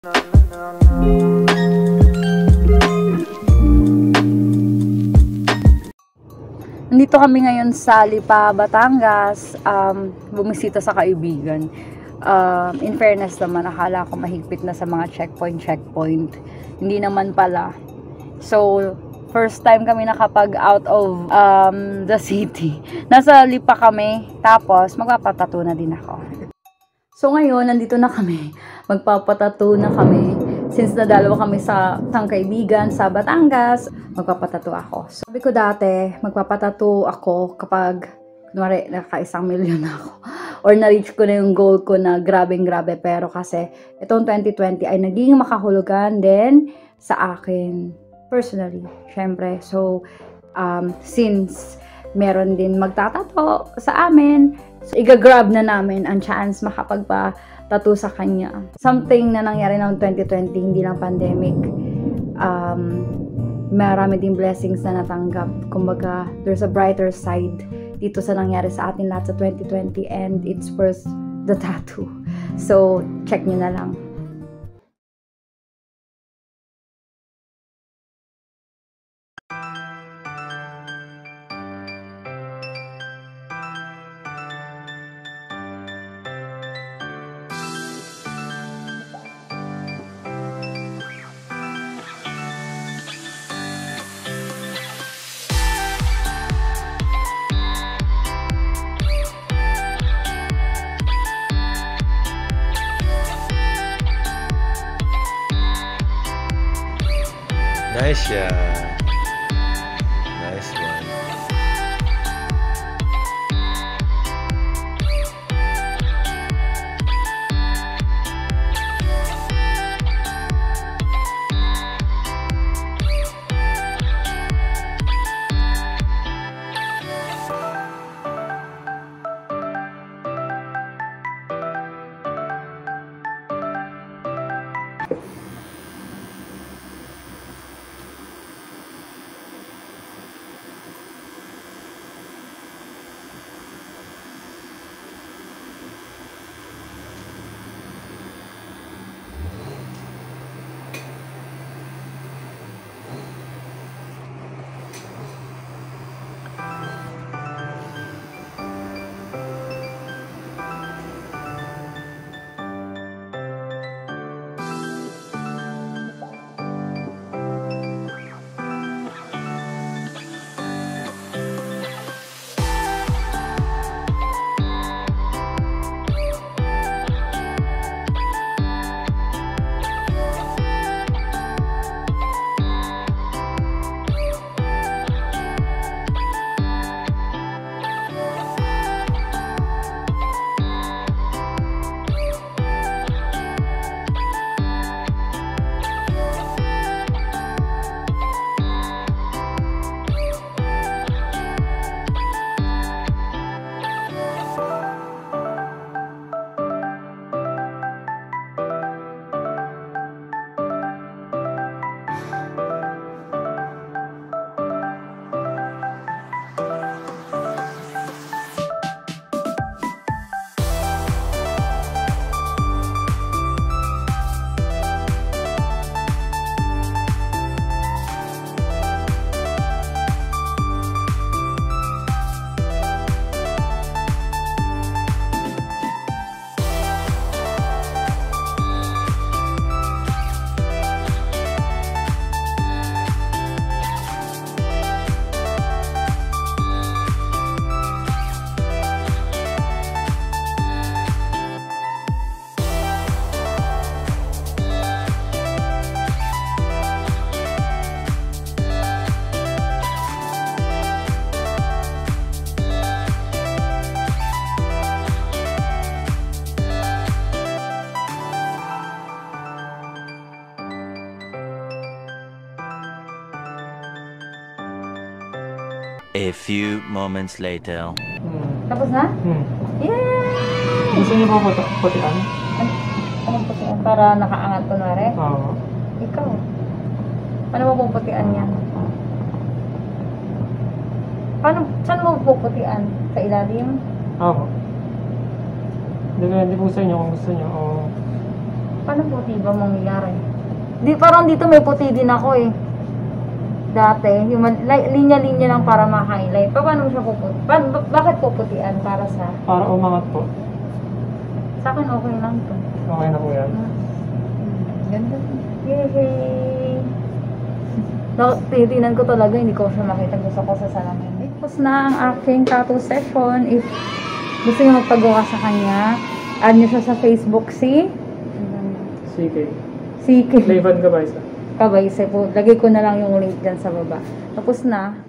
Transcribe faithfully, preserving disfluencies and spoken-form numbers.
Nandito kami ngayon sa Lipa, Batangas, um, bumisita sa kaibigan. Um, in fairness naman, akala ko mahigpit na sa mga checkpoint-checkpoint. Hindi naman pala. So, first time kami nakapag out of um, the city. Nasa Lipa kami, tapos magpapatato na din ako. So ngayon, nandito na kami. Magpapatato na kami. Since nadalawa kami sa isang kaibigan sa Batangas, magpapatato ako. So, sabi ko dati, magpapatato ako kapag, kunwari, naka-isang milyon na ako. Or na-reach ko na yung goal ko na grabeng-grabe. Pero kasi, itong twenty twenty ay naging makahulugan din sa akin. Personally, syempre. So, um, since meron din magtatato sa amin, so, iga-grab na namin ang chance makapagpa-tattoo sa kanya. Something na nangyari noong twenty twenty, hindi lang pandemic. Um, marami din blessings na natanggap. Kumbaga, there's a brighter side dito sa nangyari sa atin lahat sa twenty twenty, and it's worth the tattoo. So, check nyo na lang. Nice shot. Nice one. A few moments later. Hmm. Tapos na? Hmm. Yay! Gusto niyo ba puti- putian? An anong putian? Para nakaangat kunwari? Oo. Ikaw. Ano mo puputian yan? Paano, saan mo puputian? Sa ilalim? Oo. Depende po sa inyo kung gusto niyo. O Paano puti ba mangyayari? Di, parang dito may puti din ako eh. Dati, yung man- li- linya-linya lang para ma-highlight. Pa, paano mo siya puputi? Pa, ba- bakit puputian para sa... Para umangat po. Sa akin okay lang to. Okay na po yan. Ganda. Yay! No, titinan ko talaga, hindi ko siya makita. Gusto ko sa salamin. Tapos na ang aking tattoo session. If gusto niyo magpagawa sa kanya, add niyo siya sa Facebook si... C K. Si Levan Cabaysa. Cabaysa po. Lagay ko na lang yung link dyan sa baba. Tapos na.